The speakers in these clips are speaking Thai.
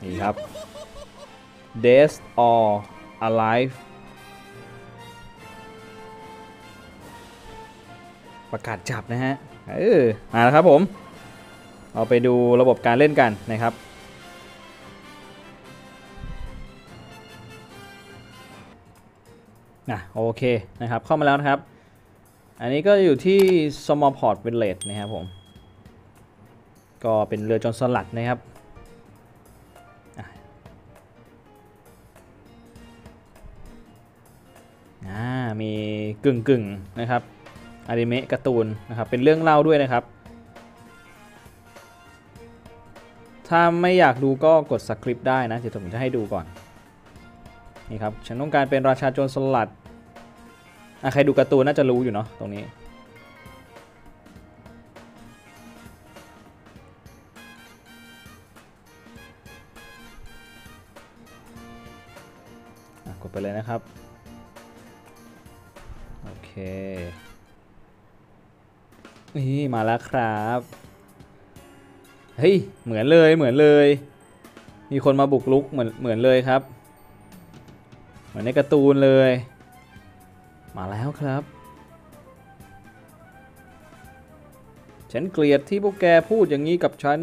นี่ครับ Dead or Alive ประกาศจับนะฮะมาแล้วครับผมเอาไปดูระบบการเล่นกันนะครับโอเคนะครับเข้ามาแล้วนะครับอันนี้ก็อยู่ที่ Smallport Village นะครับผมก็เป็นเรือโจรสลัดนะครับมีกึ่งนะครับอนิเมะการ์ตูนนะครับเป็นเรื่องเล่าด้วยนะครับถ้าไม่อยากดูก็กดสคริปต์ได้นะเดี๋ยวผมจะให้ดูก่อนนี่ครับฉันต้องการเป็นราชาโจรสลัดใครดูการ์ตูนน่าจะรู้อยู่เนาะตรงนี้กดไปเลยนะครับโอเคนี่มาแล้วครับเฮ้ยเหมือนเลยมีคนมาบุกรุกเหมือนเลยครับเหมือนในการ์ตูนเลยมาแล้วครับฉันเกลียดที่พวกแกพูดอย่างนี้กับฉัน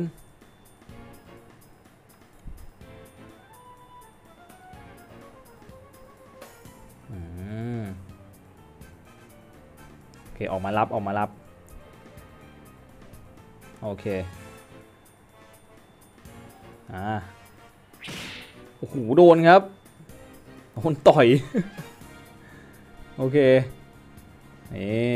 โอเคออกมารับโอเคโอ้โหโดนครับโดนต่อยโอเคนี่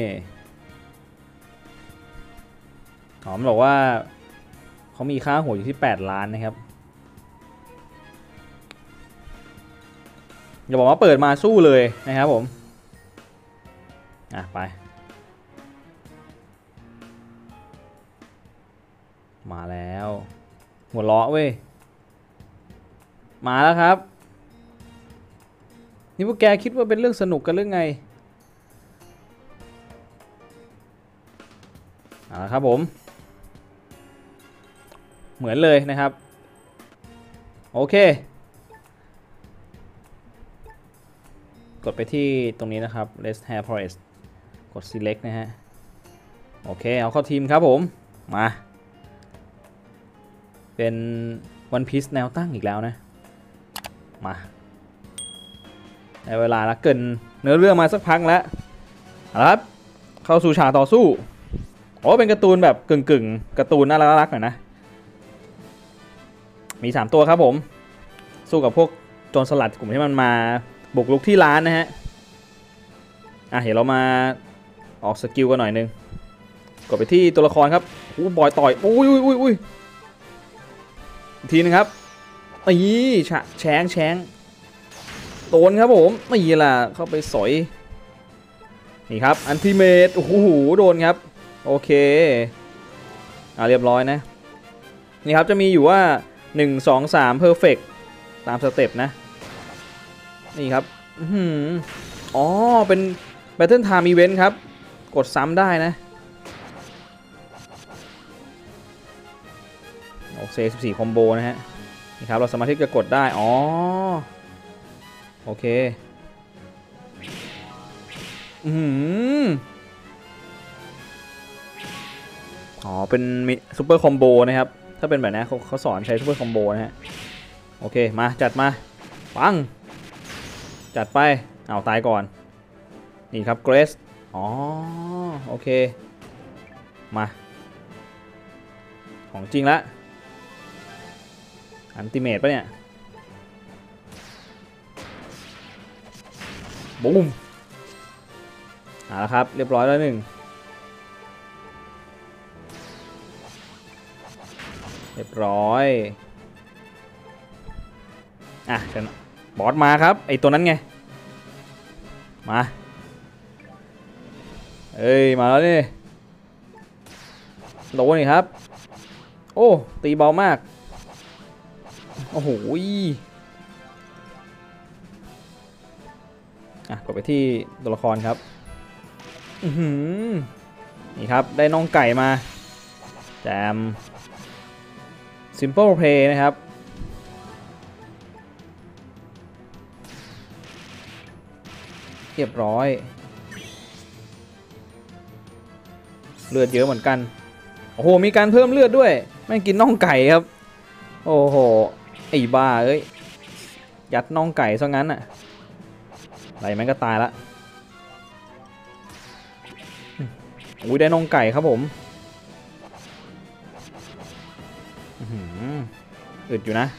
หอมบอกว่าเขามีค่าหัวอยู่ที่8 ล้านนะครับอย่าบอกว่าเปิดมาสู้เลยนะครับผมไปมาแล้วหัวเราะเว้ยมาแล้วครับนี่พวกแกคิดว่าเป็นเรื่องสนุกกันหรือไงครับผมเหมือนเลยนะครับโอเคกดไปที่ตรงนี้นะครับ Let's Have Forest กด Select นะฮะโอเคเอาเข้าทีมครับผมมาเป็น One Piece แนวตั้งอีกแล้วนะมาในเวลาละเกินเนื้อเรื่องมาสักพักแล้วครับเข้าสู่ฉากต่อสู้เป็นการ์ตูนแบบกึ่งการ์ตูนน่ารักหน่อยนะมี3ตัวครับผมสู้กับพวกโจรสลัดกลุ่มที่มันมาบุกรุกที่ร้านนะฮะเดี๋ยวเรามาออกสกิลกันหน่อยนึงกดไปที่ตัวละครครับบอยต่อยอุ้ยทีนึงครับนี่แฉงโดนครับผมนี่แหละเข้าไปสอยนี่ครับอันติเมตโอ้โหโดนครับโอเคเรียบร้อยนะนี่ครับจะมีอยู่ว่า1 2 3 perfect ตามสเต็ปนะนี่ครับเป็น Battle Time Event ครับกดซ้ำได้นะโอเค14คอมโบนะฮะนี่ครับเราสามารถที่จะกดได้โอเคเป็นซุปเปอร์คอมโบนะครับถ้าเป็นแบบนี้เขาสอนใช้ซุปเปอร์คอมโบนะฮะโอเคมาจัดมาปังจัดไปตายก่อนนี่ครับเกรสโอเคมาของจริงละอันติเมตปะเนี่ยบูมแล้วครับเรียบร้อยแล้ว1เรียบร้อยบอสมาครับไอตัวนั้นไงมามาแล้วนี่โดนนี่ครับโอ้ตีเบามากโอ้โหกดไปที่ตัวละครครับนี่ครับได้น้องไก่มาแจม Simple Play นะครับเรียบร้อยเลือดเยอะเหมือนกันโอ้โหมีการเพิ่มเลือดด้วยแม่งกินน่องไก่ครับโอ้โหไอ้บ้าเอ้ยยัดน่องไก่ซะงั้นอะอะไรแม่งก็ตายละอุ้ยได้น่องไก่ครับผมอึดอยู่นะ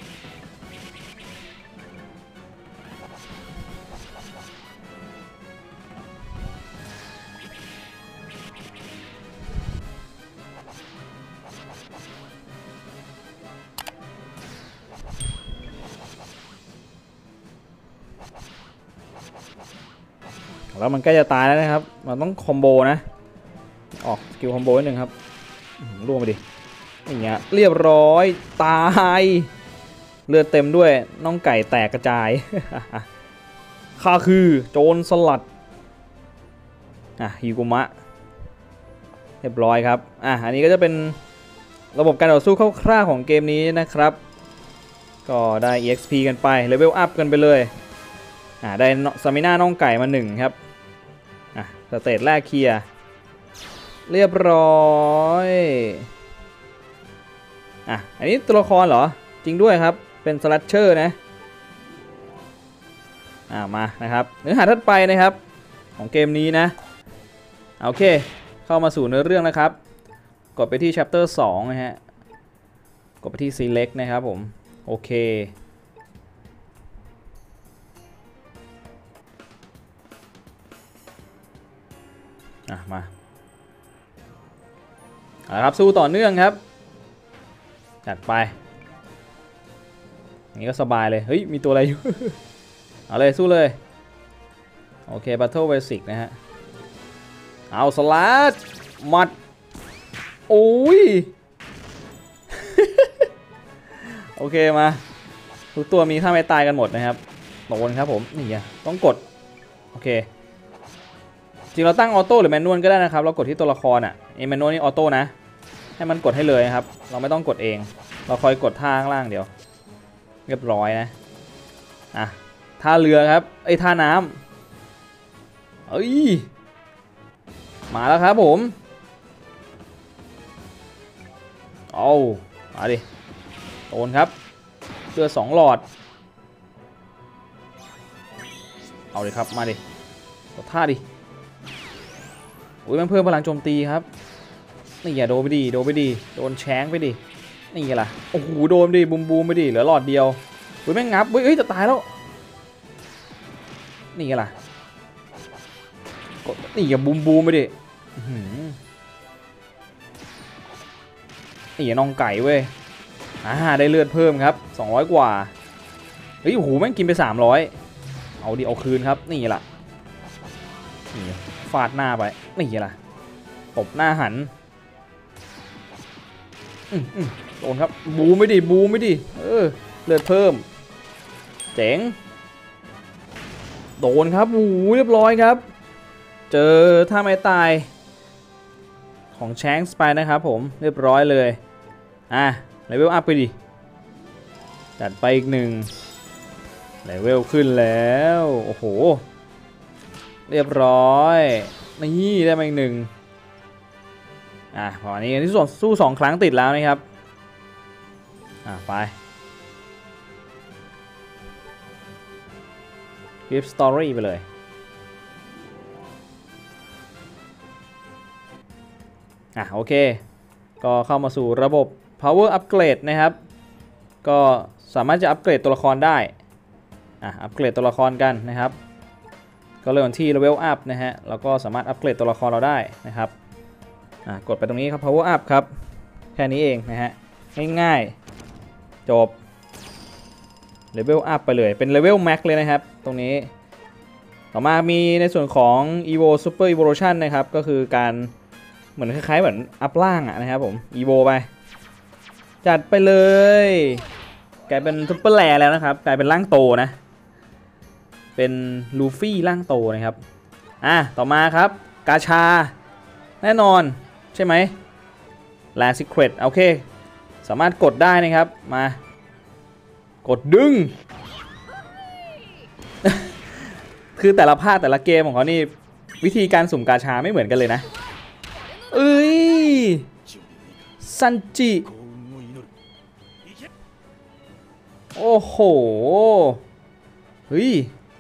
แล้วมันใกล้จะตายแล้วนะครับมันต้องคอมโบนะออกสกิลคอมโบนิดนึงครับล่วงไปดิอย่างเงี้ยเรียบร้อยตายเลือดเต็มด้วยน่องไก่แตกกระจาย ข้าคือโจรสลัดฮิกุมะเรียบร้อยครับอันนี้ก็จะเป็นระบบการต่อสู้คร่าวๆของเกมนี้นะครับก็ได้ EXP กันไปเลเวลอัพกันไปเลยได้สมิน่าน่องไก่มา1ครับสเตจแรกเคลียร์เรียบร้อยอันนี้ตัวละครเหรอจริงด้วยครับเป็นสลัชเชอร์นะมานะครับเนื้อหาถัดไปนะครับของเกมนี้นะโอเคเข้ามาสู่เนื้อเรื่องนะครับกดไปที่ chapter 2นะฮะกดไปที่ select นะครับผมโอเคมาครับสู้ต่อเนื่องครับจัดไปอย่างนี้ก็สบายเลยเฮ้ยมีตัวอะไรอยู่ เอาเลยสู้เลยโอเค Battle Basic นะฮะเอาสลัดมัดโอ้ย โอเคมาทุกตัวมีท่าไม่ตายกันหมดนะครับโดนครับผมนี่ต้องกดโอเคจริงเราตั้งออโต้หรือแมนนวลก็ได้นะครับเรากดที่ตัวละครแมนนวลนี่ออโต้นะให้มันกดให้เลยครับเราไม่ต้องกดเองเราคอยกดท่าข้างล่างเดี๋ยวเรียบร้อยนะท่าเรือครับท่าน้ำมาแล้วครับผมเอามาดิโดนครับเรือ2หลอดเอาเลยครับมาดิกดท่าดิอุ้ยมันเพิ่มพลังโจมตีครับนี่โดนไปดิโดนไปดิโดนแช้งไปดินี่ไงล่ะโอ้โหโดนดิบูมไปดิเหลือหลอดเดียวอุ้ยแม่งงับเฮ้ยจะตายแล้วนี่ไงล่ะกดนี่บูมไปดินี่น้องไก่เว้ยได้เลือดเพิ่มครับ200กว่าเฮ้ยโอ้โหแม่งกินไป300เอาดิเอาคืนครับนี่ล่ะนี่ฟาดหน้าไปนี่ล่ะตบหน้าหันโดนครับบูไม่ดิเลือดเพิ่มเจ๋งโดนครับเรียบร้อยครับเจอท่าไม้ตายของแชงส์ไปนะครับผมเรียบร้อยเลยเลเวลอัพไปดิจัดไปอีก1เลเวลขึ้นแล้วโอ้โหเรียบร้อยนี่ได้มาอีก1ประมาณนี้ที่สู้2ครั้งติดแล้วนะครับไปกิฟต์สตอรี่ไปเลยโอเคก็เข้ามาสู่ระบบ power upgrade นะครับก็สามารถจะอัปเกรดตัวละครได้อัปเกรดตัวละครกันนะครับก็เริ่มที่ level up นะฮะแล้วก็สามารถอัปเกรดตัวละครเราได้นะครับกดไปตรงนี้ครับ power up ครับแค่นี้เองนะฮะง่ายๆจบ level up ไปเลยเป็น level max เลยนะครับตรงนี้ต่อมามีในส่วนของ evo super evolution นะครับก็คือการเหมือนคล้ายๆเหมือนอัพล่างนะครับผม evo ไปจัดไปเลยกลายเป็นซุปเปอร์แรแล้วนะครับกลายเป็นร่างโตนะเป็นลูฟี่ร่างโตนะครับต่อมาครับกาชาแน่นอนใช่ไหมแลซิเครตโอเคสามารถกดได้นะครับมากดดึง คืคือแต่ละภาคแต่ละเกมของเขานี่วิธีการสุ่มกาชาไม่เหมือนกันเลยนะเอ้ยซันจิโอ้โหเฮ้ย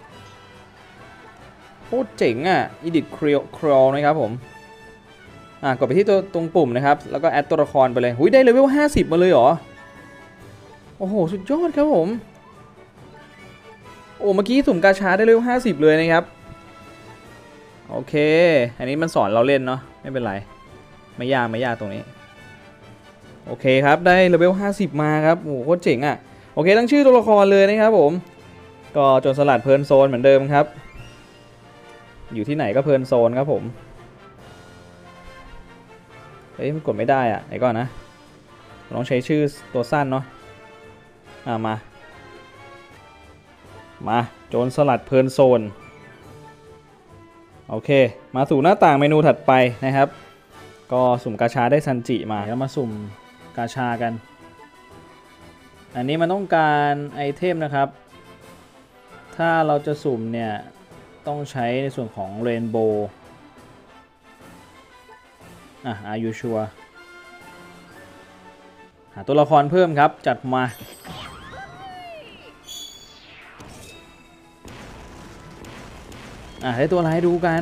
โคตรเจ๋งอ่ะอีดิทครอลนะครับผมกดไปที่ตัวตรงปุ่มนะครับแล้วก็แอดตัวละครไปเลยหุยได้เลเวล50มาเลยเหรอโอ้โหสุดยอดครับผมโอ้เมื่อกี้สุ่มกาชาได้เลเวล50เลยนะครับโอเคอันนี้มันสอนเราเล่นเนาะไม่เป็นไรไม่ยากตรงนี้โอเคครับได้เลเวล50มาครับโอ้โหโคตรเจ๋งอ่ะโอเคตั้งชื่อตัวละครเลยนะครับผมก็โจรสลัดเพลินโซนเหมือนเดิมครับอยู่ที่ไหนก็เพลินโซนครับผมเฮ้ยมันกดไม่ได้อ่ะไหนก่อนนะลองใช้ชื่อตัวสั้นเนาะมาโจรสลัดเพลินโซนโอเคมาสู่หน้าต่างเมนูถัดไปนะครับก็สุ่มกาชาได้ซันจิมาแล้วมาสุ่มกาชากันอันนี้มันต้องการไอเทมนะครับถ้าเราจะสุ่มเนี่ยต้องใช้ในส่วนของเรนโบว์Are you sure หาตัวละครเพิ่มครับจัดมาได้ตัวอะไรให้ดูกัน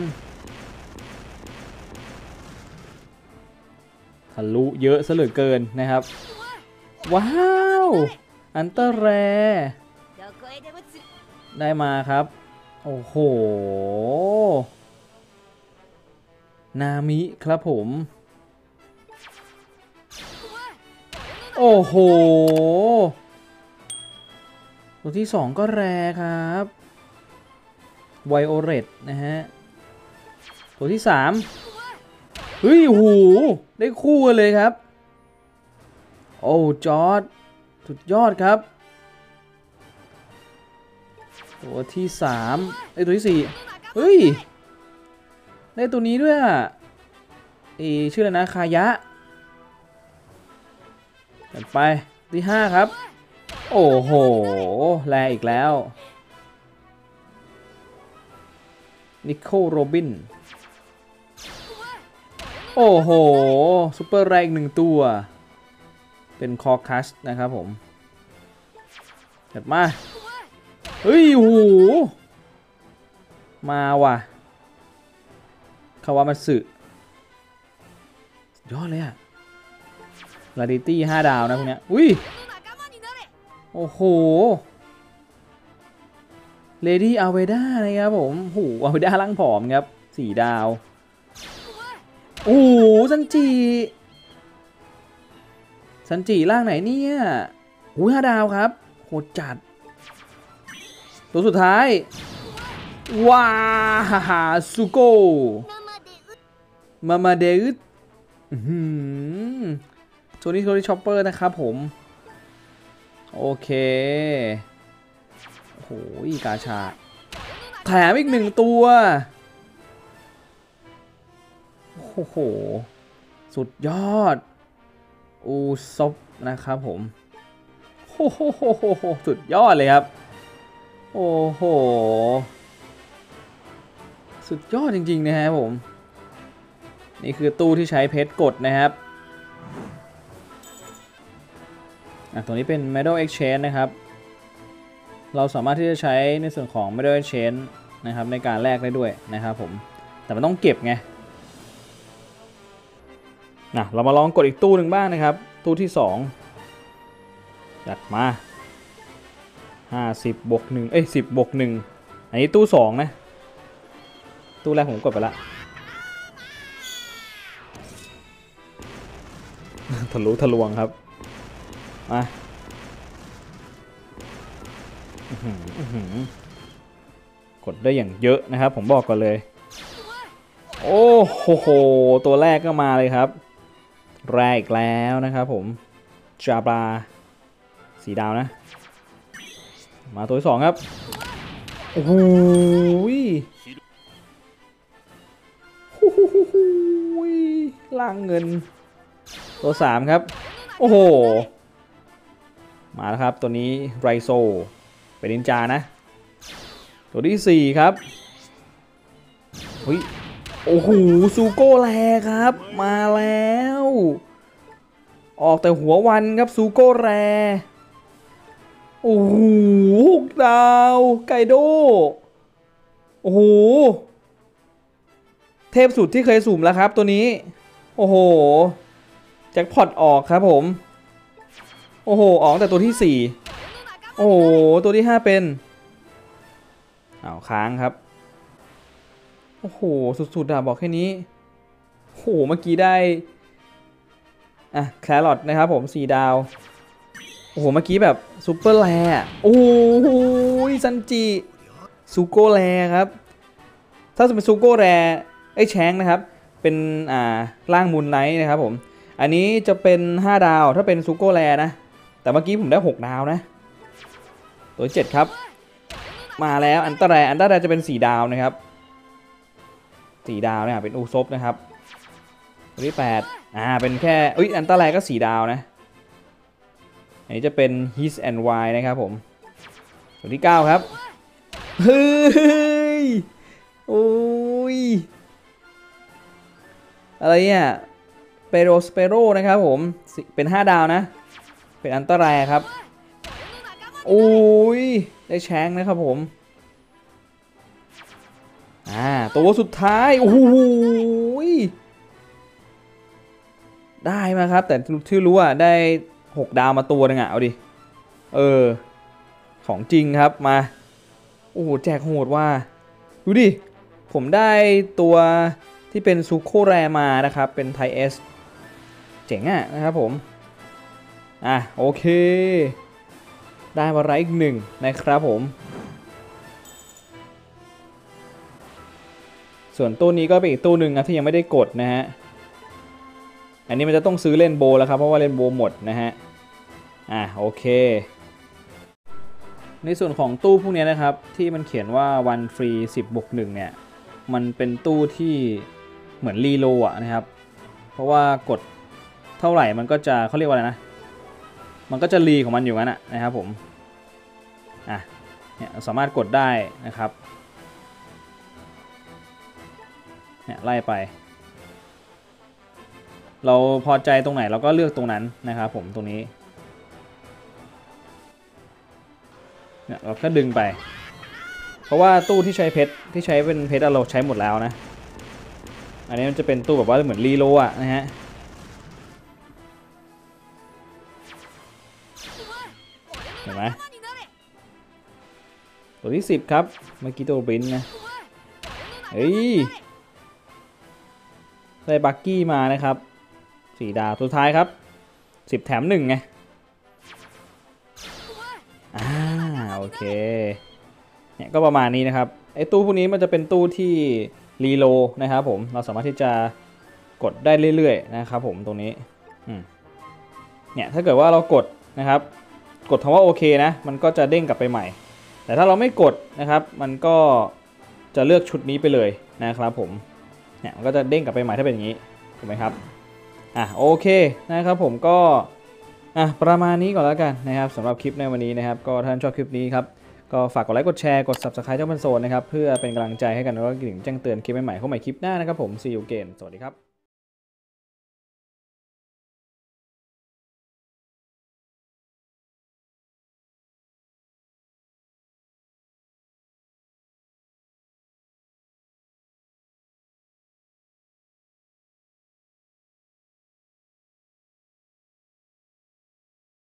ทะลุเยอะซะเหลือเกินนะครับว้าวอันเตอร์แรได้มาครับโอ้โหนามิครับผมโอ้โหตัวที่2ก็แรครับไวโอเลตนะฮะตัวที่3เฮ้ยโอ้โหได้คู่กันเลยครับโอ้จอร์จสุดยอดครับตัวที่3ไอ้ตัวที่4เฮ้ยได้ตัวนี้ด้วยชื่ออะไรนะคายะไปที่5ครับโอ้โหแรงอีกแล้วนิโคลโรบินโอ้โหซุปเปอร์แรง1ตัวเป็นคอคัสนะครับผมจัดมาเฮ้ยโอ้โหมาว่ะคาวามาสึยอดเลยอะลาดิตี้5 ดาวนะพวกเนี้ยอุ้ยโอ้โหเลดี้อาเวด้านะครับผมโอ้โหอาเวด้าร่างผอมครับ4 ดาวโอ้โหซันจิร่างไหนเนี่ย5 ดาวครับโหดจัดตัวสุดท้ายว้าฮ่าซูโกมาเดอึดโทนี่ช็อปเปอร์นะครับผมโอเคโอ้โหกาชาแถมอีก1 ตัวโอ้โหสุดยอดอูซบนะครับผมโอ้โหสุดยอดเลยครับโอ้โหสุดยอดจริงๆนะครับผมนี่คือตู้ที่ใช้เพชรกดนะครับตัวนี้เป็น Medal Exchange นะครับเราสามารถที่จะใช้ในส่วนของ Medal Exchange นะครับในการแลกได้ด้วยนะครับผมแต่มันต้องเก็บไงเรามาลองกดอีกตู้หนึ่งบ้างนะครับตู้ที่2จัดมา50 บวก 110 บวก 1อันนี้ตู้2นะตู้แรกผมกดไปละทะลุทะลวงครับมากดได้อย่างเยอะนะครับผมบอกก่อนเลยโอ้โหตัวแรกก็มาเลยครับแรกอีกแล้วนะครับผมจาบรา4 ดาวนะมาตัวที่2ครับโอ้โหล่างเงินตัว3ครับโอ้โหมาแล้วครับตัวนี้ไรโซเป็นนินจานะตัวที่4ครับเฮ้ยโอ้โหซูโก้แลครับมาแล้วออกแต่หัววันครับซูโก้แรโอ้โห6 ดาวไกโดโอ้โหเทพสุดที่เคยสุ่มแล้วครับตัวนี้โอ้โหแจ็คพอตออกครับผมโอ้โหออกแต่ตัวที่4โอ้โหตัวที่5เป็นค้างครับโอ้โหสุดๆอะบอกแค่นี้โอ้โหเมื่อกี้ได้แครอทนะครับผม4 ดาวโอ้โหเมื่อกี้แบบซูเปอร์แรโอ้โหซันจิซูโกแรครับถ้าจะเป็นซูโกแรแชงนะครับเป็นร่างมูนไนท์นะครับผมอันนี้จะเป็น5 ดาวถ้าเป็นซูโกแรนะแต่เมื่อกี้ผมได้6 ดาวนะตัว7ครับมาแล้วอันตรายจะเป็น4 ดาวนะครับ4 ดาวเนี่ยเป็นอูซบนะครับตัวที่8เป็นแค่อันตรายก็4 ดาวนะอันนี้จะเป็น His and Why นะครับผมตัวที่9ครับเฮ้ยโอ้ยอะไรเนี่ยเปโรสเปโรนะครับผมเป็น5 ดาวนะเป็นอันตรายครับโอ้ยได้แชงนะครับผมตัวสุดท้ายโอ้โหได้มาครับแต่ที่รู้ได้6 ดาวมาตัวนึงเอาดิของจริงครับมาโอ้โหแจกโหดว่าดูดิผมได้ตัวที่เป็นซูโคแรมานะครับเป็นไทเอสเจ๋งนะครับผมโอเคได้มาไรอีก1นะครับผมส่วนตู้นี้ก็เป็นอีกตู้หนึ่งนะที่ยังไม่ได้กดนะฮะอันนี้มันจะต้องซื้อเล่นโบแล้วครับเพราะว่าเล่นโบหมดนะฮะโอเคในส่วนของตู้พวกนี้นะครับที่มันเขียนว่าวันฟรี10+1เนี่ยมันเป็นตู้ที่เหมือนรีโลนะครับเพราะว่ากดเท่าไหร่มันก็จะเขาเรียกว่าอะไรนะมันก็จะรีของมันอยู่งั้นนะครับผมเนี่ยสามารถกดได้นะครับเนี่ยไล่ไปเราพอใจตรงไหนเราก็เลือกตรงนั้นนะครับผมตรงนี้เนี่ยเราก็ดึงไปเพราะว่าตู้ที่ใช้เพชรที่ใช้เป็นเพชรเราใช้หมดแล้วนะอันนี้มันจะเป็นตู้แบบว่าเหมือนรีโลนะฮะเห็นไหมตัวที่10ครับเมื่อกี้ตัวบรินนะได้บักกี้มานะครับ4 ดาวสุดท้ายครับ10 แถม 1ไงโอเคเนี่ยก็ประมาณนี้นะครับไอ้ตู้พวกนี้มันจะเป็นตู้ที่รีโลนะครับผมเราสามารถที่จะกดได้เรื่อยๆนะครับผมตรงนี้เนี่ยถ้าเกิดว่าเรากดนะครับกดคำว่าโอเคนะมันก็จะเด้งกลับไปใหม่แต่ถ้าเราไม่กดนะครับมันก็จะเลือกชุดนี้ไปเลยนะครับผมเนี่ยมันก็จะเด้งกลับไปใหม่ถ้าเป็นอย่างนี้ถูกไหมครับโอเคนะครับผมก็ประมาณนี้ก่อนแล้วกันนะครับสำหรับคลิปในวันนี้นะครับก็ท่านชอบคลิปนี้ครับก็ฝากกดไลค์กดแชร์กด Subscribe เจ้าพันโซนนะครับเพื่อเป็นกำลังใจให้กันแล้วก็กระดิ่งแจ้งเตือนคลิปใหม่ๆเข้าใหม่คลิปหน้านะครับผม See you again สวัสดีครับ